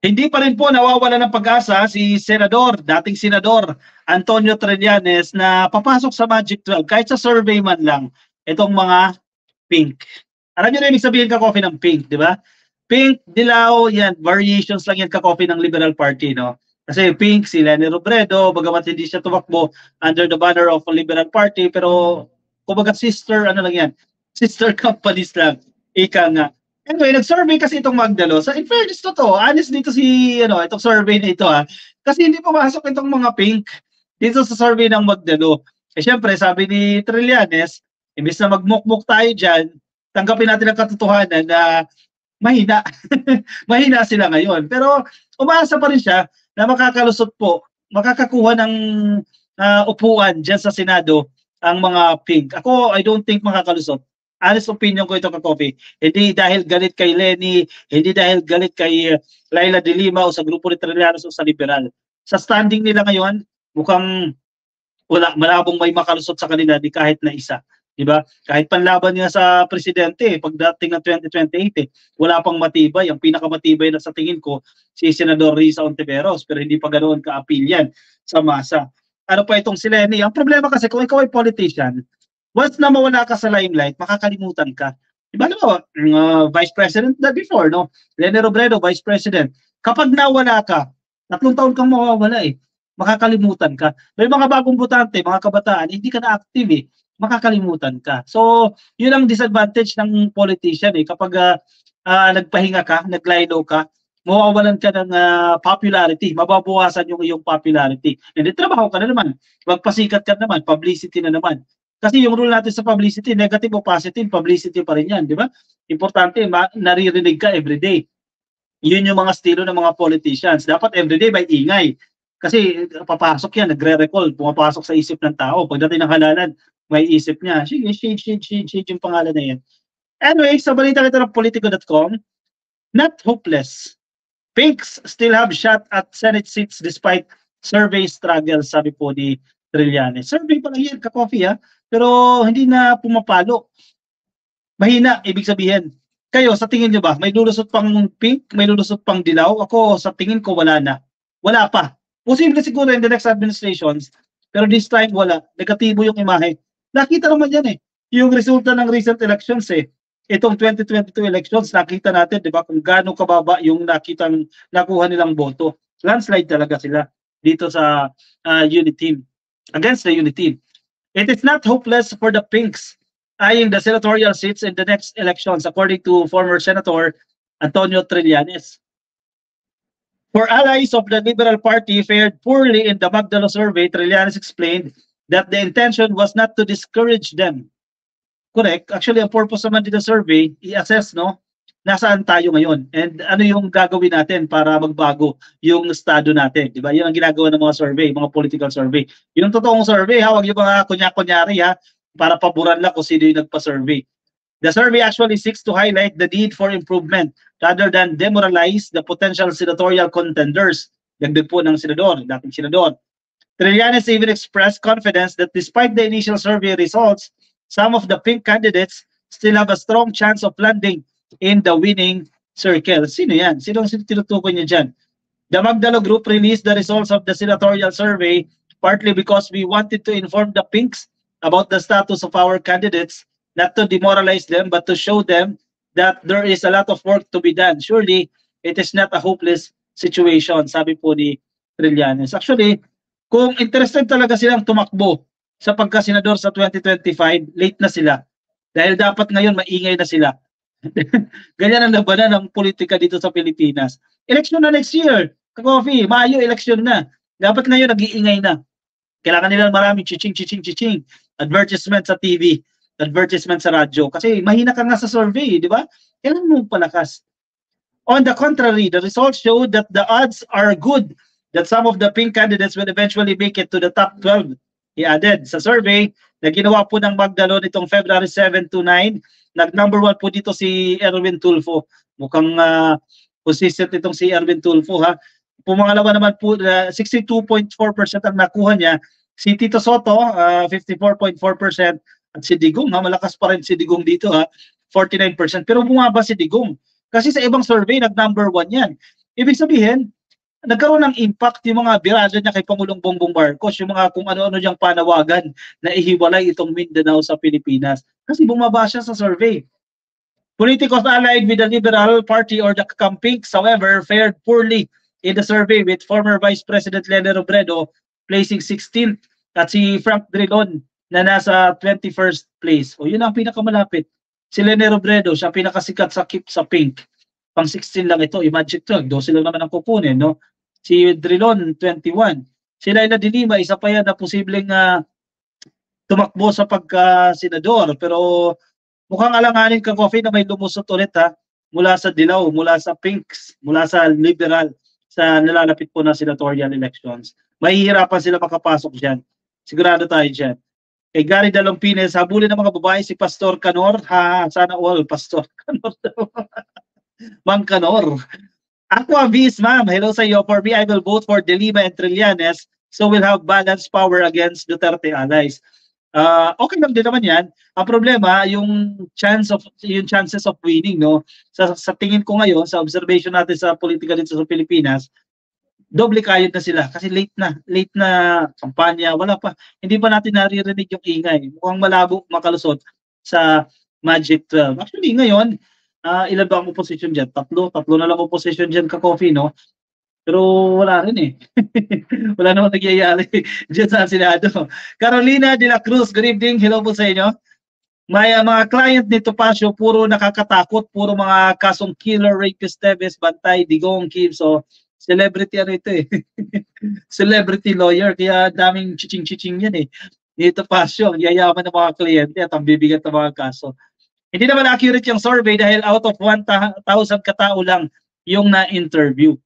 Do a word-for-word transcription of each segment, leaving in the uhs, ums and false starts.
Hindi pa rin po nawawala ng pag-asa si Senador, dating Senador Antonio Trillanes na papasok sa Magic twelve kahit sa survey man lang itong mga pink. Alam niyo na ibig sabihin ka-coffee ng pink, di ba? Pink, dilaw, yan, variations lang yan ka-coffee ng Liberal Party, no? Kasi pink, si Leni Robredo, bagamat hindi siya tumakbo under the banner of a Liberal Party, pero kumbaga sister, ano lang yan, sister companies lang, ika nga. Anyway, nag-survey kasi itong Magdalo. So, in fairness to to, honest dito si, ano, itong survey na ito, ha? Kasi hindi pumasok itong mga pink dito sa survey ng Magdalo. Eh, syempre, sabi ni Trillanes, imbis na magmukmuk tayo dyan, tanggapin natin ang katotohanan na mahina. Mahina sila ngayon. Pero, umaasa pa rin siya na makakalusot po, makakakuha ng uh, upuan dyan sa Senado ang mga pink. Ako, I don't think makakalusot. Honest opinion ko ito ka-coffee. Hindi dahil galit kay Leni, hindi dahil galit kay Laila de Lima o sa grupo ni Trillanes o sa Liberal. Sa standing nila ngayon, mukhang wala, malabong may makalusot sa kanila di kahit na isa. Diba? Kahit panlaban niya sa presidente, pagdating ng twenty twenty-eight, eh, wala pang matibay. Ang pinakamatibay na sa tingin ko, si Senador Risa Ontiveros, pero hindi pa ganoon ka-appeal yan sa masa. Ano pa itong si Leni? Ang problema kasi kung ikaw ay politician, once na mawala ka sa limelight, makakalimutan ka. Diba naman, uh, Vice President na before, no? Leni Robredo, Vice President. Kapag nawala ka, tatlong taon kang mawawala eh. Makakalimutan ka. May mga bagong botante, mga kabataan, hindi ka na active eh. Makakalimutan ka. So, yun ang disadvantage ng politician eh. Kapag uh, uh, nagpahinga ka, naglaylo ka, mawawalan ka ng uh, popularity, mababawasan yung iyong popularity. And trabaho ka na naman, magpasikat ka naman, publicity na naman. Kasi yung rule natin sa publicity, negative o positive, publicity pa rin yan, di ba? Importante, naririnig ka everyday. Yun yung mga estilo ng mga politicians. Dapat everyday by ingay. Kasi papasok yan, nagre-recall, pumapasok sa isip ng tao. Pagdating ng halalan, may isip niya, sige, shade, shade, shade, shade yung pangalan na yan. Anyway, sa balita kita ng politico dot com, not hopeless. Pinks still have shot at Senate seats despite survey struggles, sabi po ni Trillanes. Survey pa lang yan, ka-coffee ha, pero hindi na pumapalo. Mahina, ibig sabihin. Kayo, sa tingin nyo ba, may lulusot pang pink, may lulusot pang dilaw? Ako, sa tingin ko, wala na. Wala pa. Posible siguro in the next administrations, pero this time wala. Negatibo yung imahe. Nakita naman yan eh. Yung resulta ng recent elections eh. Itong twenty twenty-two elections, nakita natin, di ba, kung gaano kababa yung nakitang nakuha nilang boto. Landslide talaga sila dito sa uh, unit team. Against the unit team. It is not hopeless for the Pinks eyeing the senatorial seats in the next elections, according to former Senator Antonio Trillanes. For allies of the Liberal Party fared poorly in the Magdalo survey, Trillanes explained that the intention was not to discourage them. Correct. Actually, ang purpose naman dito survey, i-assess, no, nasaan tayo ngayon and ano yung gagawin natin para magbago yung estado natin. Di ba? Yun ang ginagawa ng mga survey, mga political survey. Yung totoong survey, ha, wag yung mga kunya-kunyari, ha, para paboran lang kung sino yung nagpa-survey. The survey actually seeks to highlight the need for improvement rather than demoralize the potential senatorial contenders. Dagdag po ng senador, dating senador. Trillanes even expressed confidence that despite the initial survey results, some of the pink candidates still have a strong chance of landing in the winning circle. Sino yan? Sino ang tinutukoy niya dyan? The Magdalo Group released the results of the senatorial survey partly because we wanted to inform the pinks about the status of our candidates, not to demoralize them, but to show them that there is a lot of work to be done. Surely, it is not a hopeless situation, sabi po ni Trillanes. Actually, kung interested talaga silang tumakbo sa pagkasenador sa twenty twenty-five, late na sila. Dahil dapat ngayon maingay na sila. Ganyan ang labanan ng politika dito sa Pilipinas. Election na next year. Ka-coffee, Mayo, election na. Dapat ngayon nag-iingay na. Kailangan nila maraming chiching, chiching, chiching. Advertisement sa T V, advertisement sa radyo. Kasi mahina ka nga sa survey, di ba? Kailangan mo palakas. On the contrary, the results showed that the odds are good that some of the pink candidates will eventually make it to the top twelve. He added, sa survey na ginawa po ng Magdalo nitong February seven to nine, nag-number one po dito si Erwin Tulfo. Mukhang uh, consistent itong si Erwin Tulfo, ha. Pumangalawa naman po, uh, sixty-two point four percent ang nakuha niya. Si Tito Soto, uh, fifty-four point four percent. At si Digong, ha, malakas pa rin si Digong dito, ha, forty-nine percent. Pero bumaba si Digong. Kasi sa ibang survey, nag-number one yan. Ibig sabihin, nagkaroon ng impact yung mga birada niya kay Pangulong Bongbong Marcos, yung mga kung ano-ano niyang panawagan na ihiwalay itong Mindanao sa Pilipinas. Kasi bumaba siya sa survey. Politicos allied with the Liberal Party or the Campinks, however, fared poorly in the survey with former Vice President Leni Robredo placing sixteenth at si Frank Drilon na nasa twenty-first place. O yun ang pinakamalapit. Si Leni Robredo, siya pinakasikat sa Keep sa Pink. Pang sixteen lang ito, i-magic drug. Dose lang naman ang kukunin, no? Si Drilon, twenty-one. Si Laila de Lima, isa pa yan na posibleng uh, tumakbo sa pagka-senador. Pero mukhang alanganin ka, Coffee, na may lumusot ulit ha, mula sa Dilaw, mula sa Pinks, mula sa Liberal, sa nalalapit po na senatorial elections. Mahihirapan sila makapasok dyan. Sigurado tayo dyan. Kay Gary Dalompines, habulin ng mga babae si Pastor Canor. Ha, sana all, Pastor Canor. Ma'am Canor. Aqua Viz, ma'am. Hello sa iyo. For me, I will vote for De Lima and Trillanes, so we'll have balanced power against Duterte allies. Uh, okay lang din naman yan. Ang problema, yung chance of yung chances of winning, no? Sa, sa tingin ko ngayon, sa observation natin sa politika dito sa Pilipinas, doble kayod na sila kasi late na, late na kampanya, wala pa. Hindi pa natin naririnig yung ingay. Mukhang malabo makalusot sa Magic twelve. Actually, ngayon, uh, ilan ba ang opposition dyan? Tatlo, tatlo na lang opposition dyan ka-Coffee, no? Pero wala rin eh. Wala naman nagyayari dyan sa Senado. Carolina de la Cruz, good evening. Hello po sa inyo. May uh, mga client ni Topacio, puro nakakatakot, puro mga kasong killer, rapist, Teves, Bantay, Digong, Kim. So, celebrity ano ito eh. Celebrity lawyer. Kaya daming chiching-chiching yan eh. Ni Topacio, ang yayaman ng mga kliyente at ang bibigat ng mga kaso. Hindi naman accurate yung survey dahil out of one thousand katao lang yung na-interview.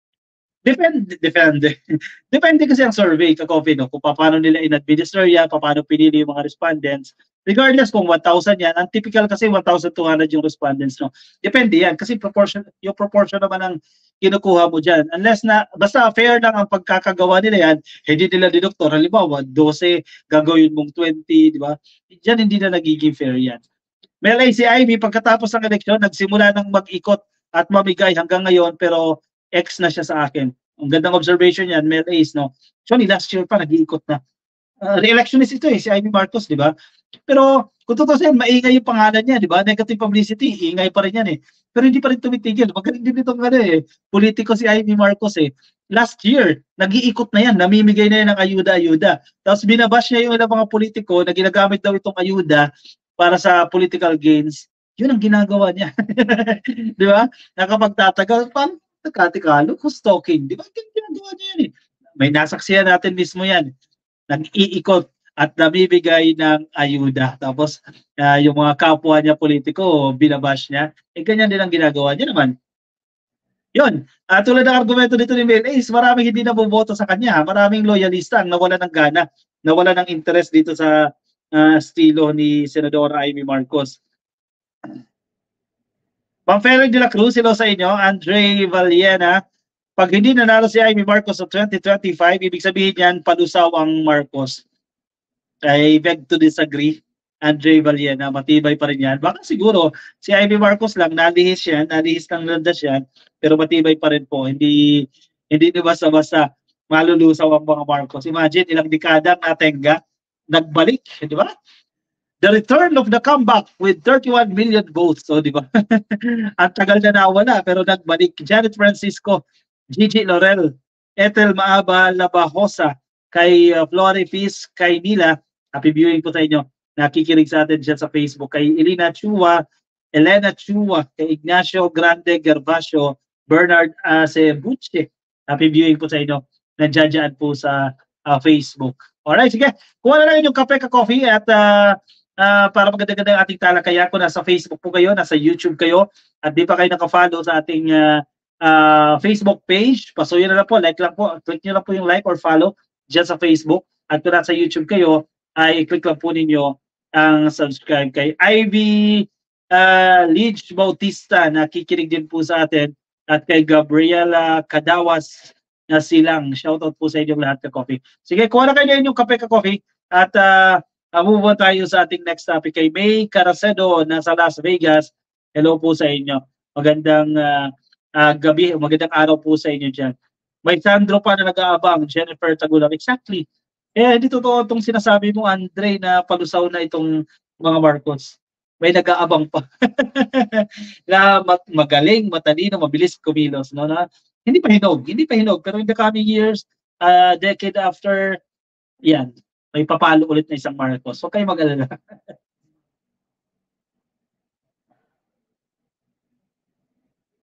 Depende, depende. Depende kasi ang survey, ka-Coffee, no? Kung paano nila in-administer yan, paano pinili yung mga respondents. Regardless kung one thousand yan, ang typical kasi one thousand two hundred yung respondents, no? Depende yan, kasi proportion, yung proportion naman ang kinukuha mo dyan. Unless na, basta fair lang ang pagkakagawa nila yan, hindi nila dinoktor. Halimbawa, twelve, gagawin mong twenty, di ba? Diyan hindi na nagiging fair yan. Melay, si Ivy, pagkatapos ng eleksyon, nagsimula ng mag-ikot at mamigay hanggang ngayon, pero X na siya sa akin. Ang gandang observation yan, Mel Ace, no? Actually, last year pa, nag-iikot na. Uh, re-electionist ito eh, si Amy Marcos, di ba? Pero, kung totoo siya, maingay yung pangalan niya, di ba? Negative publicity, ingay pa rin yan eh. Pero hindi pa rin tumitigil. Magaling din itong ano eh, politiko si Amy Marcos eh. Last year, nag-iikot na yan, namimigay na yan ng ayuda-ayuda. Tapos binabash niya yung ilang mga politiko na ginagamit daw itong ayuda para sa political gains. Yun ang ginagawa niya. Di ba? Nakapagtatagal, paano? Nagkatikalo, kung stalking, di ba? Ginagawa niya yan eh. May nasaksihan natin mismo yan. Nag-iikot at namibigay ng ayuda. Tapos, uh, yung mga kapwa niya politiko, binabash niya. Eh, ganyan din ang ginagawa niya naman. Yun. Uh, tulad ng argumento dito ni Mel Ace, maraming hindi na buboto sa kanya. Maraming loyalista ang nawala ng gana, nawala ng interest dito sa uh, estilo ni Senadora Amy Marcos. Ma'am Ferry de la Cruz, hello sa inyo. Andre Valiena, pag hindi nanalo si Amy Marcos sa twenty twenty-five, ibig sabihin yan, palusaw ang Marcos. I beg to disagree. Andre Valiena, matibay pa rin yan. Baka siguro, si Amy Marcos lang, nalihis yan, nalihis ng landas yan, pero matibay pa rin po. Hindi, hindi na basta-basta malulusaw ang mga Marcos. Imagine, ilang dekada natenga, nagbalik, di ba? The return of the comeback with thirty-one million votes. So, di ba? Ang tagal na nawala, pero nagbalik. Janet Francisco, Gigi Laurel, Ethel Maaba Labajosa, kay uh, Flore Fis, kay Nila. Happy viewing po sa inyo. Nakikinig sa atin dyan sa Facebook. Kay Elena Chua, Elena Chua, kay Ignacio Grande Gervasio, Bernard Acebuche. Happy viewing po sa inyo. Nandiyan dyan po sa uh, Facebook. Alright, sige. Kuha na lang yung kape ka coffee at uh, Uh, para maganda-ganda ang ating talakaya. Kung nasa Facebook po kayo, nasa YouTube kayo, at di pa kayo nakafollow sa ating uh, uh, Facebook page, pasuyin na lang po, like lang po, click nyo lang po yung like or follow dyan sa Facebook. At kung nasa YouTube kayo, ay click lang po ninyo ang subscribe kay Ivy uh, Lidge Bautista, na kikinig din po sa atin, at kay Gabriela Cadawas na silang. Shoutout po sa inyong lahat ka coffee. Sige, kuha na kayo yung kape ka coffee, at uh, Uh, move on tayo sa ating next topic kay May Caracedo na sa Las Vegas. Hello po sa inyo. Magandang uh, ah, gabi, magandang araw po sa inyo diyan. May Sandro pa na nag-aabang, Jennifer Tagulang. Exactly. Eh, hindi totoo itong sinasabi mo, Andre, na palusaw na itong mga Marcos. May nag-aabang pa. Na ma magaling, matalino, mabilis kumilos, no, na hindi pa hinog, hindi pa hinog, pero in the coming years, ah, decade after, yan, may papalo ulit na isang Marcos. Huwag kayong mag-alala.